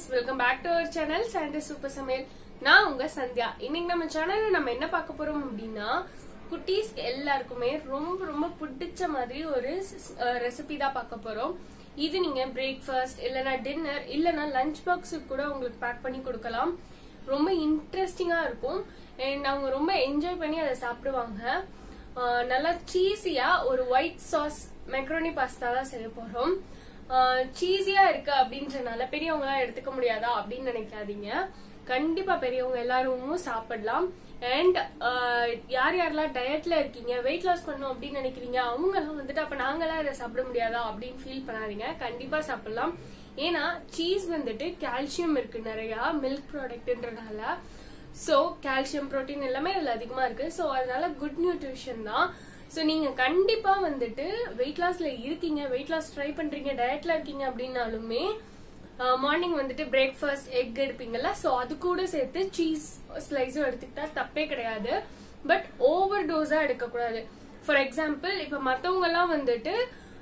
friends, welcome back to our channel Sandy Super Samaiyal. நான் உங்க சந்தியா. இன்னைக்கு நம்ம சேனல்ல நம்ம என்ன பார்க்க போறோம் அப்படின்னா குட்டீஸ் எல்லாருக்குமே ரொம்ப ரொம்ப பிடிச்ச மாதிரி ஒரு ரெசிபி தான் பார்க்க போறோம். இது நீங்க பிரேக்ஃபாஸ்ட் இல்லனா டின்னர் இல்லனா லஞ்ச் பாக்ஸுக்கு கூட உங்களுக்கு பேக் பண்ணி கொடுக்கலாம். ரொம்ப இன்ட்ரெஸ்டிங்கா இருக்கும் and அவங்க ரொம்ப என்ஜாய் பண்ணி அதை சாப்பிடுவாங்க. நல்லா சீஸியா ஒரு ஒயிட் சாஸ் மெக்ரோனி பாஸ்தா தான் செய்ய போறோம். சீஸியா இருக்கு அப்படின்றனால பெரியவங்க எல்லாம் எடுத்துக்க முடியாதா அப்படின்னு நினைக்காதீங்க. கண்டிப்பா பெரியவங்க எல்லாரும் சாப்பிடலாம். அண்ட் யார் யாரெல்லாம் டயட்ல இருக்கீங்க, வெயிட் லாஸ் பண்ணணும் அப்படின்னு நினைக்கிறீங்க, அவங்க எல்லாம் வந்துட்டு அப்ப நாங்கெல்லாம் இதை சாப்பிட முடியாதா அப்படின்னு ஃபீல் பண்ணாதீங்க. கண்டிப்பா சாப்பிடலாம். ஏன்னா சீஸ் வந்துட்டு கால்சியம் இருக்கு நிறைய மில்க் ப்ராடக்ட்ன்றனால. சோ கால்சியம் புரோட்டீன் எல்லாமே இதுல அதிகமா இருக்கு. சோ அதனால குட் நியூட்ரிஷன் தான். சோ நீங்க கண்டிப்பா வந்துட்டு வெயிட் லாஸ்ல இருக்கீங்க, வெயிட் லாஸ் ட்ரை பண்றீங்க, டயட்ல இருக்கீங்க அப்படின்னாலுமே மார்னிங் வந்துட்டு பிரேக்ஃபாஸ்ட் எக் எடுப்பீங்கல்ல, சோ அது கூட சேர்த்து சீஸ் ஸ்லைஸும் எடுத்துக்கிட்டா தப்பே கிடையாது. பட் ஓவர் டோஸா எடுக்கக்கூடாது. ஃபார் எக்ஸாம்பிள் இப்ப மத்தவங்க எல்லாம் வந்துட்டு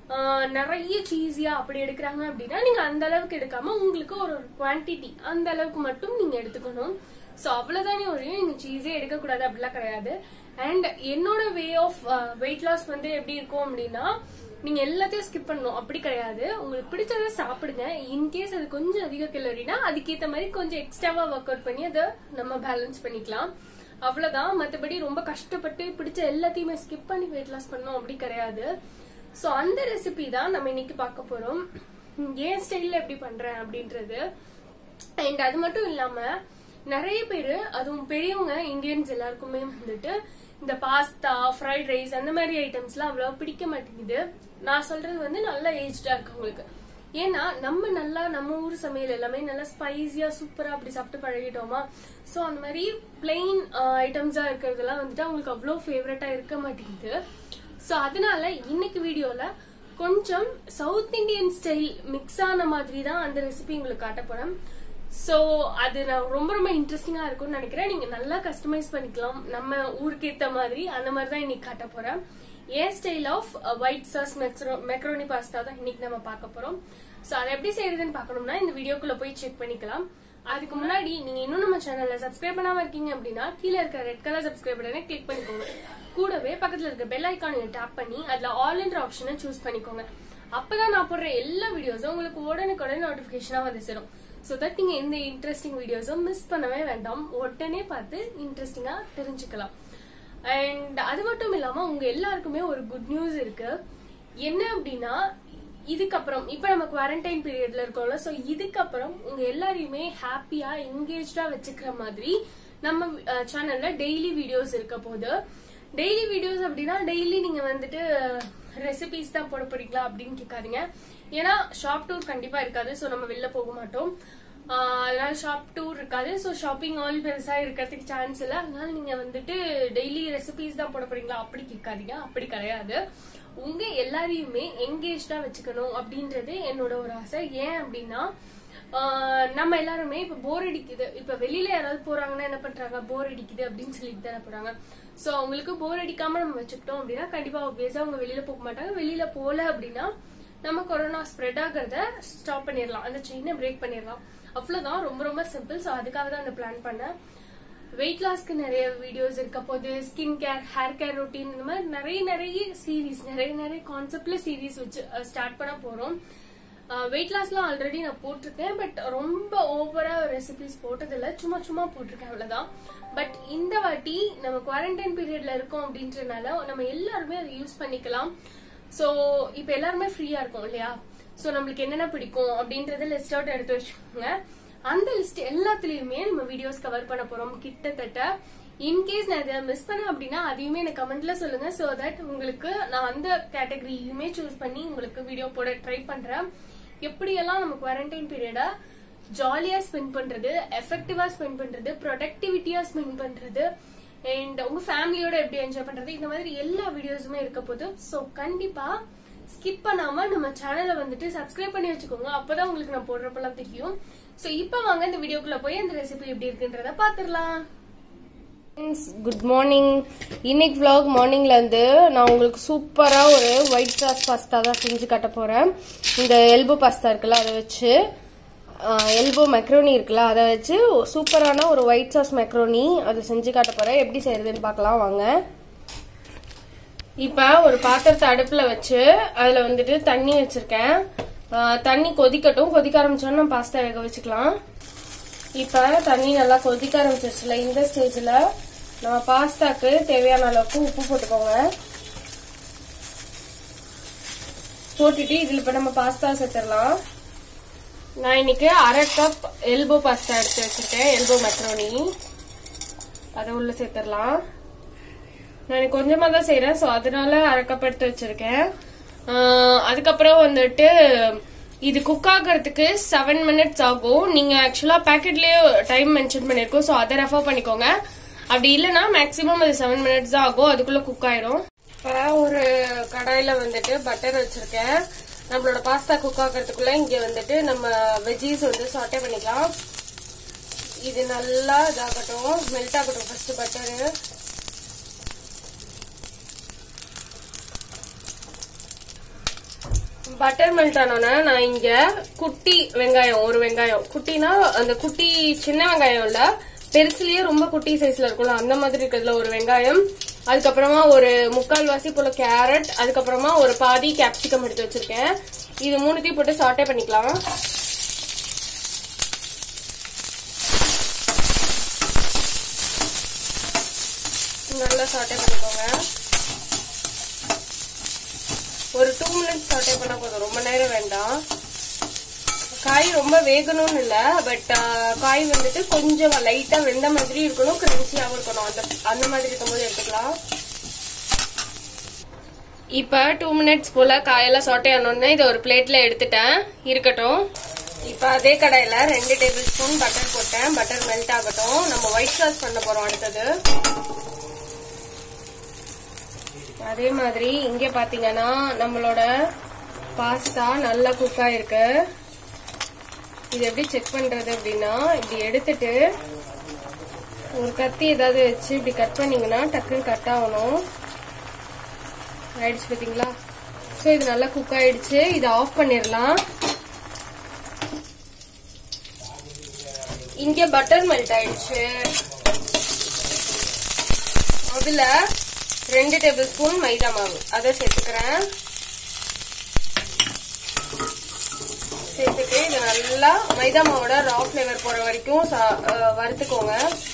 நிறைய சீஸியா அப்படி எடுக்கிறாங்க அப்படின்னா நீங்க அந்த அளவுக்கு எடுக்காம உங்களுக்கு ஒரு குவான்டிட்டி அந்த அளவுக்கு மட்டும் நீங்க எடுத்துக்கணும். சோ அவ்வளவுதானே ஒழியும் நீங்க சீஸே எடுக்கக்கூடாது அப்படிலாம் கிடையாது. அண்ட் என்னோட வே ஆஃப் வெயிட் லாஸ் வந்து எப்படி இருக்கும் அப்படின்னா நீங்க எல்லாத்தையும் ஸ்கிப் பண்ணணும் அப்படி கிடையாது. உங்களுக்கு பிடிச்சதை சாப்பிடுங்க. இன்கேஸ் அது கொஞ்சம் அதிக கலோரினா அதுக்கேற்ற மாதிரி கொஞ்சம் எக்ஸ்ட்ராவா ஒர்க் அவுட் பண்ணி அதை நம்ம பேலன்ஸ் பண்ணிக்கலாம். அவ்வளவுதான். மற்றபடி ரொம்ப கஷ்டப்பட்டு பிடிச்ச எல்லாத்தையுமே ஸ்கிப் பண்ணி வெயிட் லாஸ் பண்ணணும் அப்படி கிடையாது. சோ அந்த ரெசிபி தான் நம்ம இன்னைக்கு பார்க்க போறோம். ஏன் ஸ்டைல்ல எப்படி பண்றேன் அப்படின்றது. அண்ட் அது மட்டும் இல்லாம நிறைய பேரு அதுவும் பெரியவங்க இந்தியன்ஸ் எல்லாருக்குமே வந்துட்டு இந்த பாஸ்தா ஃப்ரைட் ரைஸ் அந்த மாதிரி ஐட்டம்ஸ் எல்லாம் அவ்வளவு பிடிக்க மாட்டேங்குது. நான் சொல்றது வந்து நல்லா ஏஜ்டா இருக்கவங்களுக்கு. ஏன்னா நம்ம ஊர் சமையல் எல்லாமே நல்லா ஸ்பைசியா சூப்பரா அப்படி சாப்பிட்டு பழகிட்டோமா. சோ அந்த மாதிரி பிளெயின் ஐட்டம்ஸா இருக்கிறதெல்லாம் வந்துட்டு அவங்களுக்கு அவ்வளவு ஃபேவரட்டா இருக்க மாட்டேங்குது. சோ அதனால இன்னைக்கு வீடியோல கொஞ்சம் சவுத் இண்டியன் ஸ்டைல் மிக்ஸ் ஆன மாதிரி தான் அந்த ரெசிபி உங்களுக்கு காட்ட போறேன். சோ அது நான் ரொம்ப ரொம்ப இன்ட்ரெஸ்டிங்கா இருக்கும்னு நினைக்கிறேன். நீங்க நல்லா கஸ்டமைஸ் பண்ணிக்கலாம் நம்ம ஊருக்கு ஏத்த மாதிரி. அந்த மாதிரி தான் இன்னைக்கு காட்ட போறேன். ஏன் style of white sauce macaroni pasta தான் இன்னைக்கு நம்ம பார்க்க போறோம். சோ அதை எப்படி செய்யறதுன்னு பார்க்கணும்னா இந்த வீடியோக்குள்ள போய் செக் பண்ணிக்கலாம். அதுக்கு முன்னாடி நீங்க இன்னும் நம்ம சேனல்ல சப்ஸ்கிரைப் பண்ணாம இருக்கீங்க அப்படின்னா கீழே இருக்க ரெட் கலர் சப்ஸ்கிரைப் பட்டனை கிளிக் பண்ணிக்கோங்க. கூடவே பக்கத்துல இருக்க பெல் ஐக்கானை டாப் பண்ணி அதுல ஆல் என்ற ஆப்ஷனை சூஸ் பண்ணிக்கோங்க. அப்பதான் நான் போடுற எல்லா வீடியோஸும் உங்களுக்கு உடனுக்குடன் நோட்டிபிகேஷனா வந்து சேரும். சோ தட் நீங்க எந்த இன்ட்ரெஸ்டிங் வீடியோஸும் மிஸ் பண்ணவே வேண்டாம். உடனே பார்த்து இன்ட்ரெஸ்டிங்கா தெரிஞ்சுக்கலாம். அண்ட் அது மட்டும் இல்லாம உங்க எல்லாருக்குமே ஒரு குட் நியூஸ் இருக்கு. என்ன அப்படின்னா இதுக்கப்புறம் இப்ப நம்ம குவாரண்டைன் பீரியட்ல இருக்கோம்ல, சோ இதுக்கப்புறம் உங்க எல்லாரையுமே ஹாப்பியா என்கேஜ்டா வச்சுக்கிற மாதிரி நம்ம சேனல்ல டெய்லி வீடியோஸ் இருக்க போது. டெய்லி வீடியோஸ் அப்படின்னா டெய்லி நீங்க வந்துட்டு ரெசிபிஸ் தான் போட போறீங்களா அப்படின்னு கேட்காதீங்க. ஏன்னா ஷாப் டூர் கண்டிப்பா இருக்காது. சோ நம்ம வெளில போக மாட்டோம். அதனால ஷாப் டூர் இருக்காது. சோ ஷாப்பிங் ஆல் பெருசா இருக்கிறதுக்கு சான்ஸ் இல்ல. அதனால நீங்க வந்துட்டு டெய்லி ரெசிபிஸ் தான் போட போறீங்களா அப்படி கேட்காதீங்க. அப்படி கிடையாது. உங்க எல்லாரையுமே என்கேஜ்டா வச்சுக்கணும் அப்படின்றது என்னோட ஒரு ஆசை. ஏன் அப்படின்னா நம்ம எல்லாருமே இப்ப போர் அடிக்குது. இப்ப வெளியில யாராவது போறாங்கன்னா என்ன பண்றாங்க, போர் அடிக்குது அப்படின்னு சொல்லிட்டு தானே போறாங்க. சோ அவங்களுக்கு போர் அடிக்காம நம்ம வச்சுக்கிட்டோம் அப்படின்னா கண்டிப்பா ஆப்வியஸா அவங்க வெளியில போக மாட்டாங்க. வெளியில போல அப்படின்னா நம்ம கொரோனா ஸ்ப்ரெட் ஆகிறத ஸ்டாப் பண்ணிடலாம், அந்த செயினை பிரேக் பண்ணிடலாம். அவ்வளவுதான். ரொம்ப ரொம்ப சிம்பிள். சோ அதுக்காக தான் அந்த பிளான் பண்ணேன். வெயிட் லாஸ்க்கு நிறைய வீடியோஸ் இருக்க போது, skin care, hair care routine, இந்த மாதிரி நிறைய சீரீஸ், நிறைய கான்செப்ட்ல சீரீஸ் வச்சு ஸ்டார்ட் பண்ண போறோம். வெயிட் லாஸ்லாம் ஆல்ரெடி நான் போட்டிருக்கேன். பட் ரொம்ப ஓவரா ரெசிபிஸ் போட்டதில்ல, சும்மா போட்டிருக்கேன் அவ்வளவுதான். பட் இந்த வாட்டி நம்ம குவாரண்டைன் பீரியட்ல இருக்கோம் அப்படின்றனால நம்ம எல்லாருமே அதை யூஸ் பண்ணிக்கலாம். சோ இப்ப எல்லாருமே ஃப்ரீயா இருக்கும் இல்லையா. சோ நம்மளுக்கு என்னென்ன பிடிக்கும் அப்படின்றத லிஸ்ட் அவுட் எடுத்து வச்சுக்கோங்க. அந்த லிஸ்ட் எல்லாத்துலயுமே நம்ம வீடியோஸ் கவர் பண்ண போறோம் கிட்டத்தட்ட. இன்கேஸ் நான் இதை மிஸ் பண்ணேன் அப்படின்னா அதையுமே எனக்கு கமெண்ட்ல சொல்லுங்க. சோ தட் உங்களுக்கு நான் அந்த கேட்டகரியுமே சூஸ் பண்ணி உங்களுக்கு வீடியோ போட ட்ரை பண்றேன். எப்படியெல்லாம் நம்ம குவாரண்டைன் பீரியட ஜாலியா ஸ்பெண்ட் பண்றது, எஃபெக்டிவா ஸ்பெண்ட் பண்றது, ப்ரொடக்டிவிட்டியா ஸ்பெண்ட் பண்றது, அண்ட் உங்க ஃபேமிலியோட எப்படி என்ஜாய் பண்றது, இந்த மாதிரி எல்லா வீடியோஸுமே இருக்க போது. சோ கண்டிப்பா ஸ்கிப் பண்ணாம நம்ம சேனலை வந்துட்டு சப்ஸ்கிரைப் பண்ணி வச்சுக்கோங்க. அப்பதான் உங்களுக்கு நான் போடுறப்பெல்லாம் தெரியும். சோ இப்ப வாங்க இந்த வீடியோக்குள்ள போய் அந்த ரெசிபி எப்படி இருக்குன்றத பாத்துடலாம். Good morning. இன்னைக்கு vlog மார்னிங்ல இருந்து நான் உங்களுக்கு சூப்பரா ஒரு ஒயிட் சாஸ் பாஸ்தா தான் செஞ்சு காட்ட போறேன். இந்த எல்போ பாஸ்தா இருக்குல்ல அதை வச்சு எல்போ மெக்ரோனி இருக்குல்ல, அதை வச்சு சூப்பரான ஒரு ஒயிட் சாஸ் மெக்ரோனி அதை செஞ்சு காட்ட போறேன். எப்படி செய்யறதுன்னு பார்க்கலாம் வாங்க. இப்ப ஒரு பாத்திரத்தை அடுப்புல வச்சு அதுல வந்துட்டு தண்ணி வச்சிருக்கேன். தண்ணி கொதிக்கட்டும். கொதிக்க ஆரம்பிச்சோன்னா நம்ம பாஸ்தா வேக வச்சுக்கலாம். இப்ப தண்ணி நல்லா கொதிக்க ஆரம்பிச்சிருச்சுல, இந்த ஸ்டேஜ்ல நம்ம பாஸ்தாக்கு தேவையான அளவுக்கு உப்பு போட்டுக்கோங்க. போட்டுட்டு இதுல இப்ப நம்ம பாஸ்தா சேர்த்துடலாம். நான் இன்னைக்கு 1/2 கப் எல்போ பாஸ்தா எடுத்து வச்சிருக்கேன், எல்போ மெக்ரோனி. அதை உள்ள சேர்த்துடலாம். நான் கொஞ்சமா தான் செய்யறேன், சோ அதனால 1/2 கப் எடுத்து வச்சிருக்கேன். அதுக்கப்புறம் வந்துட்டு இது குக் ஆகிறதுக்கு 7 மினிட்ஸ் ஆகும். நீங்க ஆக்சுவலா பேக்கெட்லயே டைம் மென்ஷன் பண்ணிருக்கோம், சோ அதை ரெஃபர் பண்ணிக்கோங்க. அப்படி இல்லைன்னா மேக்சிமம் அது 7 மினிட்ஸ் தான் ஆகும், அதுக்குள்ள குக் ஆயிரும். இப்ப ஒரு கடாயில வந்துட்டு பட்டர் வச்சிருக்கேன். நம்மளோட பாஸ்தா குக் ஆகிறதுக்குள்ள இங்க வந்துட்டு நம்ம வெஜ்ஜீஸ் வந்து சாட்டே பண்ணிக்கலாம். இது நல்லா இதாகட்டும், மெல்ட் ஆகட்டும். ஃபர்ஸ்ட் பட்டரு பட்டர் மெல்ட் ஆனோன்னா நான் இங்க குட்டி வெங்காயம், ஒரு வெங்காயம் குட்டினா அந்த குட்டி சின்ன வெங்காயம் இல்ல, பெருசுலயே ரொம்ப குட்டி சைஸ்ல இருக்கும்ல அந்த மாதிரி இருக்கிறதுல ஒரு வெங்காயம், அதுக்கப்புறமா ஒரு 3/4 வாசி போல கேரட், அதுக்கப்புறமா ஒரு பாதி கேப்சிகம் எடுத்து வச்சிருக்கேன். இது 3த்தையும் போட்டு சாட்டே பண்ணிக்கலாம். நல்லா சாட்டே பண்ணிக்கோங்க. ஒரு 2 மினிட்ஸ் சாட்டே பண்ணா போதும், ரொம்ப நேரம் வேண்டாம். காய் ரொம்ப வேகணும்னு இல்ல, பட் காய் வந்துட்டு கொஞ்சம் லைட்டா வெந்த மாதிரி இருக்கணும், கிரன்ச்சியாவும் இருக்கணும். அந்த மாதிரி இருக்கும்போது எடுத்துக்கலாம். இப்ப 2 மினிட்ஸ் போல காயெல்லாம் சாட்டே ஆனோடனே இதை ஒரு பிளேட்ல எடுத்துட்டேன், இருக்கட்டும். இப்ப அதே கடாயில 2 டேபிள் ஸ்பூன் பட்டர் போட்டேன். பட்டர் மெல்ட் ஆகட்டும். நம்ம ஒயிட் சாஸ் பண்ண போறோம் அடுத்தது. அதே மாதிரி இங்க பாத்தீங்கன்னா நம்மளோட பாஸ்தா நல்லா குக் ஆயிருக்கு. இது எப்படி செக் பண்றது அப்படின்னா, இப்படி எடுத்துட்டு ஒரு கத்தி ஏதாவது வச்சு இப்படி கட் பண்ணீங்கன்னா டக்குன்னு கட் ஆகணும். ஆயிடுச்சு பாத்தீங்களா? சோ இது நல்லா குக் ஆயிடுச்சு. இதை ஆஃப் பண்ணிடலாம். இங்க பட்டர் மெல்ட் ஆயிடுச்சு. அதுல 2 டேபிள் ஸ்பூன் மைதா மாவு அதை சேர்த்துக்கிறேன். சேர்த்துட்டு இது நல்லா மைதா மாவோட ரா ஃபிளேவர் போற வரைக்கும் வறுத்துக்கோங்க.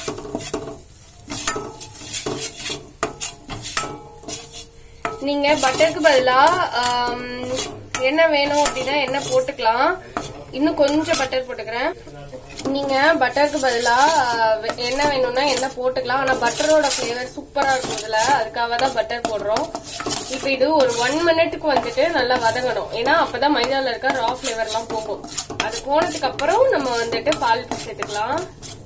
நீங்க பட்டருக்கு பதிலா என்ன வேணும் அப்படின்னா என்ன போட்டுக்கலாம். இன்னும் கொஞ்சம் பட்டர் போட்டுக்கிறேன். நீங்க பட்டருக்கு பதிலா என்ன வேணும்னா என்ன போட்டுக்கலாம். ஆனா பட்டரோட ஃபிளேவர் சூப்பரா இருக்கும் இதுல, அதுக்காக தான் பட்டர் போடுறோம். இப்ப இது ஒரு 1 மினிட்டுக்கு வந்துட்டு நல்லா வதங்கணும். ஏன்னா அப்பதான் மைதால இருக்க ரா ஃபிளேவர் எல்லாம் போகும். அது போனதுக்கு அப்புறம் நம்ம வந்துட்டு பால் சேர்த்துக்கலாம்.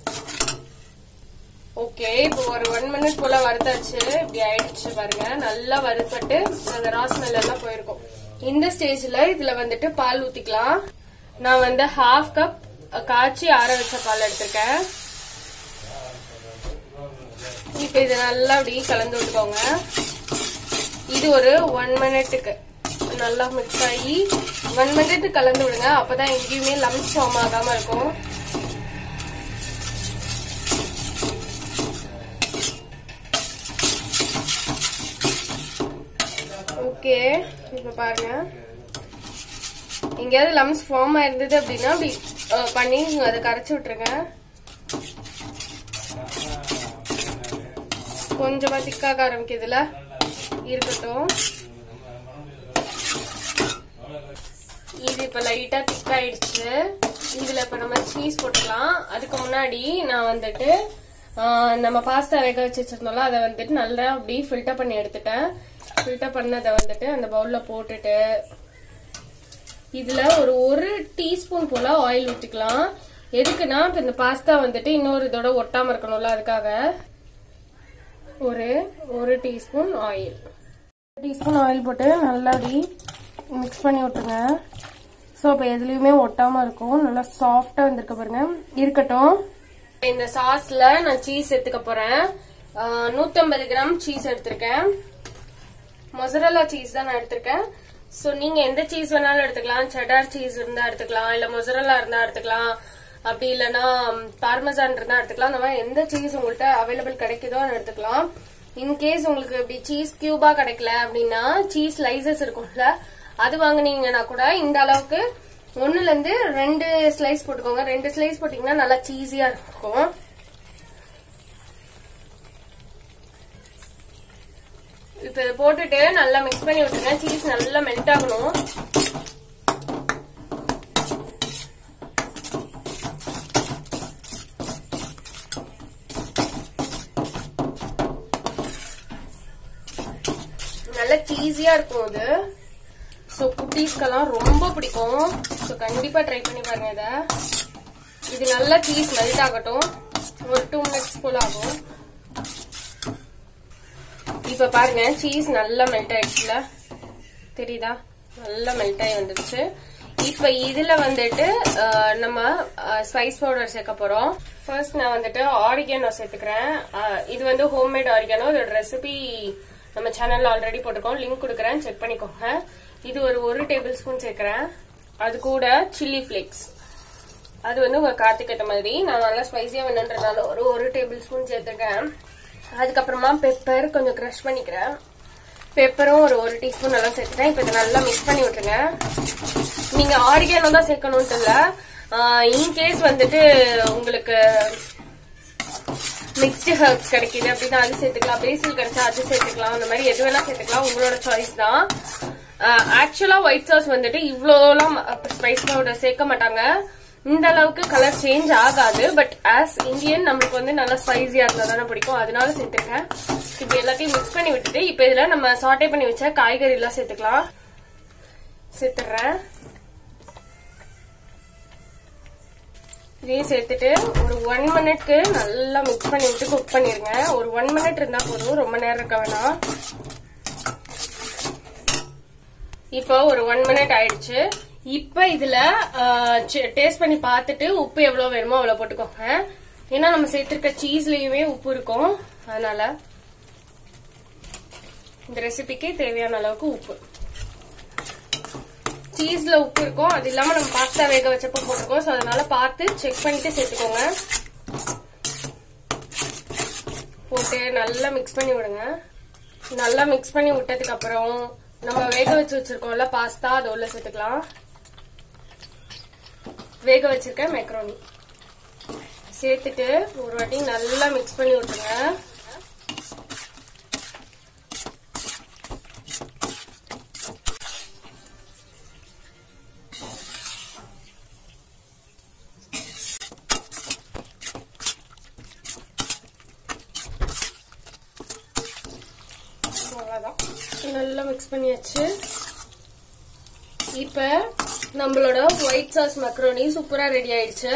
ஓகே, இப்போ ஒரு 1 மினிட் போல வறுத்தாச்சு. இப்படி ஆயிடுச்சு பாருங்க, நல்லா வறுப்பட்டு அந்த ரா ஸ்மெல் எல்லாம் போயிருக்கும். இந்த ஸ்டேஜ்ல இதுல வந்துட்டு பால் ஊத்திக்கலாம். நான் வந்து 1/2 கப் காய்ச்சி ஆற வச்ச பால் எடுத்திருக்கேன். இப்ப இது நல்லா அப்படி கலந்து விட்டுக்கோங்க. இது ஒரு 1 மினிட்டுக்கு நல்லா மிக்ஸ் ஆகி 1 மினிட் கலந்து விடுங்க. அப்பதான் எங்கேயுமே லம்ஸ் ஃபார்ம் ஆகாம இருக்கும். ஓகே, இப்ப பாருங்க, எங்கேயாவது லம்ஸ் ஃபார்ம் ஆயிருந்தது அப்படின்னா அப்படி பண்ணி நீங்க அதை கரைச்சி விட்டுருங்க. கொஞ்சமா திக்காக ஆரம்பிக்குதுல, இருக்கட்டும். இது இப்ப லைட்டா திக் ஆயிடுச்சு. இதுல இப்ப நம்ம சீஸ் போட்டுக்கலாம். அதுக்கு முன்னாடி நான் வந்துட்டு நம்ம பாஸ்தா வேக வச்சு வச்சிருந்தோம்ல, அதை வந்துட்டு நல்லா அப்படி ஃபில்டர் பண்ணி எடுத்துட்டேன். ஃபில்டர் பண்ணதை வந்துட்டு அந்த பவுல்ல போட்டுட்டு இதுல ஒரு டீஸ்பூன் போல ஆயில் ஊத்திக்கலாம். எதுக்குன்னா இப்ப இந்த பாஸ்தா வந்துட்டு இன்னொரு இதோட ஒட்டாம இருக்கணும்ல, அதுக்காக ஒரு டீஸ்பூன் ஆயில். டீஸ்பூன் ஆயில் போட்டு நல்லா அப்படி மிக்ஸ் பண்ணி விட்டுருங்க. ஸோ இப்போ எதுலையுமே ஒட்டாம இருக்கும். நல்லா சாஃப்டா வந்திருக்க பாருங்க, இருக்கட்டும். இந்த சாஸ்ல நான் சீஸ் எடுத்துக்க போறேன். 150 கிராம் சீஸ் எடுத்திருக்கேன். மொசரல்லா சீஸ் தான் நான் எடுத்திருக்கேன். சோ நீங்க எந்த சீஸ் வேணாலும் எடுத்துக்கலாம். செடார் சீஸ் இருந்தா எடுத்துக்கலாம், இல்ல மொசரல்லா இருந்தா எடுத்துக்கலாம், அப்படி இல்லைன்னா பார்மசான் இருந்தா எடுத்துக்கலாம். அந்த மாதிரி எந்த சீஸ் உங்கள்கிட்ட அவைலபிள் கிடைக்குதோ அதை எடுத்துக்கலாம். இன்கேஸ் உங்களுக்கு இப்படி சீஸ் கியூபா கிடைக்கல அப்படின்னா சீஸ் ஸ்லைசஸ் இருக்கும்ல, அது வாங்குனீங்கன்னா கூட இந்த அளவுக்கு 1ல இருந்து 2 ஸ்லைஸ் போட்டுக்கோங்க. 2 ஸ்லைஸ் போட்டீங்கன்னா நல்லா சீஸியா இருக்கும். இப்ப இதை போட்டுட்டு நல்லா மிக்ஸ் பண்ணி விட்டுருங்க. சீஸ் நல்லா மெல்ட் ஆகணும். நல்ல சீஸியா இருக்கும் இது. சோ குட்டீஸ்க்கெல்லாம் ரொம்ப பிடிக்கும். சோ கண்டிப்பா ட்ரை பண்ணி பாருங்க இத. இது நல்லா சீஸ் மெல்ட் ஆகட்டும். ஒரு 2 மினிட்ஸ் போல ஆகும். இப்ப பாருங்க சீஸ் நல்லா மெல்ட் ஆயிடுச்சுல, தெரியுதா? நல்லா மெல்ட் ஆகி வந்துருச்சு. இப்ப இதுல வந்துட்டு நம்ம ஸ்பைஸ் பவுடர் சேர்க்க போறோம். ஃபர்ஸ்ட் நான் வந்துட்டு ஆரிகானோ சேர்த்துக்கிறேன். இது வந்து ஹோம்மேட் ஆரிகானோ. இதோட ரெசிபி நம்ம சேனல்ல ஆல்ரெடி போட்டிருக்கோம், லிங்க் கொடுக்குறேன், செக் பண்ணிக்கோங்க. இது ஒரு 1 டேபிள் ஸ்பூன் சேர்க்கிறேன். அது கூட சில்லி பிளேக்ஸ், அது வந்து உங்க கார்த்திக் ஏற்ற மாதிரி. நான் நல்லா ஸ்பைசியா வேணுன்றதுனால ஒரு 1 டேபிள் ஸ்பூன் சேர்த்துருக்கேன். அதுக்கப்புறமா பெப்பர் கொஞ்சம் கிரஷ் பண்ணிக்கிறேன். பெப்பரும் ஒரு 1 டீஸ்பூன் நல்லா சேர்த்துட்டேன். இப்ப இதை நல்லா மிக்ஸ் பண்ணி விட்டுருங்க. நீங்க ஆரிகானோ தான் சேர்க்கணும்னு இல்ல, இன்கேஸ் வந்துட்டு உங்களுக்கு மிக்ஸ்டு ஹெர்ப்ஸ் கிடைக்குது அப்படின்னா அது சேர்த்துக்கலாம், பேசில் கிடைச்சா அது சேர்த்துக்கலாம். அந்த மாதிரி எது வேணா சேர்த்துக்கலாம், உங்களோட சாய்ஸ் தான். ஆக்சுவலா ஒயிட் சாஸ் வந்துட்டு இவ்வளோலாம் ஸ்பைஸ் பவுடர் சேர்க்க மாட்டாங்க. இந்த அளவுக்கு கலர் சேஞ்ச் ஆகாது. பட் ஆஸ் இந்தியன் நம்மளுக்கு வந்து நல்லா ஸ்பைசியா இருந்தா தானே பிடிக்கும், அதனால சேர்த்துருக்கேன். இப்ப எல்லாத்தையும் மிக்ஸ் பண்ணி விட்டுட்டு இப்ப இதுல நம்ம சாட்டே பண்ணி வச்ச காய்கறி எல்லாம் சேர்த்துக்கலாம். சேர்த்துறேன். இதையும் சேர்த்துட்டு ஒரு 1 மினிட்க்கு நல்லா மிக்ஸ் பண்ணி விட்டு குக் பண்ணிருங்க. ஒரு 1 மினிட் இருந்தா போதும், ரொம்ப நேரம் இருக்க வேணாம். இப்போ ஒரு 1 மினிட் ஆயிடுச்சு. இப்ப இதுல டேஸ்ட் பண்ணி பார்த்துட்டு உப்பு எவ்வளவு வேணுமோ அவ்வளவு போட்டுக்கோங்க. ஏன்னா நம்ம சேர்த்திருக்க சீஸ்லயுமே உப்பு இருக்கும், அதனால இந்த ரெசிபிக்கு தேவையான அளவுக்கு உப்பு. சீஸ்ல உப்பு இருக்கும், அது இல்லாம நம்ம பாஸ்தா வேக வச்சப்போ போட்டிருக்கோம். சோ அதனால பார்த்து செக் பண்ணிட்டு சேர்த்துக்கோங்க. போட்டு நல்லா மிக்ஸ் பண்ணி விடுங்க. நல்லா மிக்ஸ் பண்ணி விட்டதுக்கு அப்புறம் நம்ம வேக வச்சு வச்சிருக்கோம்ல பாஸ்தா, அது உள்ள சேர்த்துக்கலாம். வேக வச்சிருக்க மேக்ரோனி சேர்த்துட்டு ஒரு வாட்டி நல்லா மிக்ஸ் பண்ணி விட்டுருங்க. நல்லா மிக்ஸ் பண்ணியாச்சு. இப்ப நம்மளோட ஒயிட் சாஸ் மக்ரோனி சூப்பரா ரெடி ஆயிடுச்சு.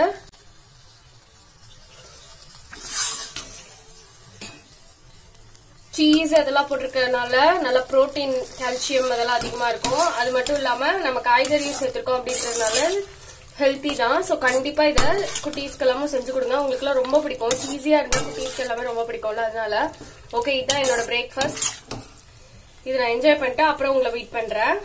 சீஸ் அதெல்லாம் போட்டிருக்கிறதுனால நல்ல புரோட்டீன், கால்சியம் அதெல்லாம் அதிகமா இருக்கும். அது மட்டும் இல்லாம நம்ம காய்கறியும் சேர்த்திருக்கோம் அப்படின்றதுனால ஹெல்த்தி தான். சோ கண்டிப்பா இத குட்டீஸ்க்கு எல்லாமும் செஞ்சு கொடுங்க. உங்களுக்கு எல்லாம் ரொம்ப பிடிக்கும். ஈஸியா இருந்தா குட்டீஸ்க்கு எல்லாமே ரொம்ப பிடிக்கும்ல, அதனால ஓகே. இதுதான் என்னோட பிரேக்ஃபாஸ்ட். இது நான் என்ஜாய் பண்ணிட்டு அப்புறம் உங்களை வெயிட் பண்றேன்.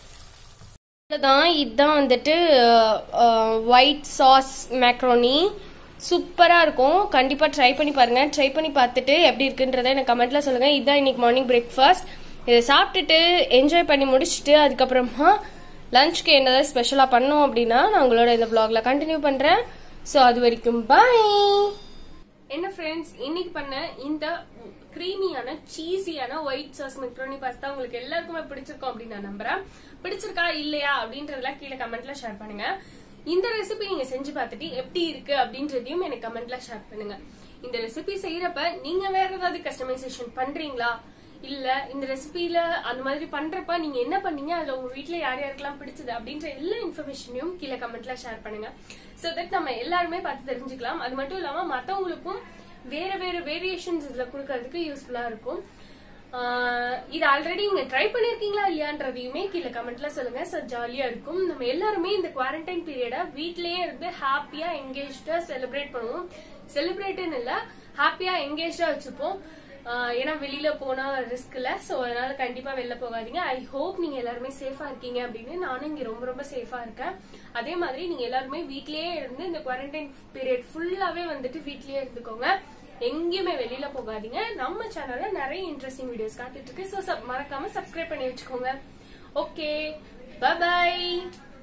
இதுதான் வந்துட்டு ஒயிட் சாஸ் மேக்ரோனி. சூப்பரா இருக்கும். கண்டிப்பா ட்ரை பண்ணி பாருங்க. ட்ரை பண்ணி பார்த்துட்டு எப்படி இருக்குன்றத எனக்கு கமெண்ட்ல சொல்லுங்க. இதுதான் இன்னைக்கு மார்னிங் பிரேக்ஃபாஸ்ட். இதை சாப்பிட்டுட்டு என்ஜாய் பண்ணி முடிச்சுட்டு அதுக்கப்புறமா லஞ்சுக்கு என்னதான் ஸ்பெஷலா பண்ணோம் அப்படின்னா நான் உங்களோட இந்த vlogல கண்டினியூ பண்றேன். சோ அது வரைக்கும் பாய். என்ன ஃப்ரெண்ட்ஸ், இன்னைக்கு பண்ண இந்த கிரீமியான சீஸியான ஒயிட் சாஸ் மெக்ரோனி பாஸ்தா உங்களுக்கு எல்லாருக்குமே பிடிச்சிருக்கும் அப்படின்னு நான் நம்புறேன். பிடிச்சிருக்கா இல்லையா அப்படின்றதெல்லாம் கீழே கமெண்ட்ல ஷேர் பண்ணுங்க. இந்த ரெசிபி நீங்க செஞ்சு பார்த்துட்டு எப்படி இருக்கு அப்படின்றதையும் எனக்கு கமெண்ட்ல ஷேர் பண்ணுங்க. இந்த ரெசிபி செய்யறப்ப நீங்க வேற ஏதாவது கஸ்டமைசேஷன் பண்றீங்களா, இல்ல இந்த ரெசிபில அந்த மாதிரி பண்றப்ப நீங்க என்ன பண்ணீங்க, அதுல உங்க வீட்டுல யார் யாருக்கெல்லாம் பிடிச்சது அப்படின்ற எல்லா இன்ஃபர்மேஷனையும் கீழே கமெண்ட்ல ஷேர் பண்ணுங்க. சோ தட் நம்ம எல்லாருமே பார்த்து தெரிஞ்சுக்கலாம். அது மட்டும் இல்லாம மத்தவங்களுக்கும் வேற வேற வேரியேஷன்ஸ் இதுல கொடுக்கறதுக்கு யூஸ்ஃபுல்லா இருக்கும். இது ஆல்ரெடி நீங்க ட்ரை பண்ணிருக்கீங்களா இல்லையான்றதையுமே கீழே கமெண்ட்ல சொல்லுங்க. சோ ஜாலியா இருக்கும். நம்ம எல்லாருமே இந்த குவாரண்டைன் பீரியட வீட்லயே இருந்து ஹாப்பியா என்கேஜ்டா செலிப்ரேட் பண்ணுவோம். செலிப்ரேட்னு இல்ல, ஹாப்பியா என்கேஜ்டா வச்சுப்போம். ஏன்னா வெளியில போனா ரிஸ்க் இல்ல. சோ அதனால கண்டிப்பா வெளில போகாதீங்க. ஐ ஹோப் நீங்க எல்லாருமே சேஃபா இருக்கீங்க அப்படின்னு. நானும் இங்க ரொம்ப ரொம்ப சேஃபா இருக்கேன். அதே மாதிரி நீங்க எல்லாருமே வீட்லயே இருந்து இந்த குவாரண்டைன் பீரியட் ஃபுல்லாவே வந்துட்டு வீட்லயே இருந்துக்கோங்க. எங்கேயுமே வெளியில போகாதீங்க. நம்ம சேனல்ல நிறைய இன்ட்ரெஸ்டிங் வீடியோஸ் காத்துட்டு இருக்கு. சோ மறக்காம சப்ஸ்கிரைப் பண்ணி வச்சுக்கோங்க. Okay, bye by.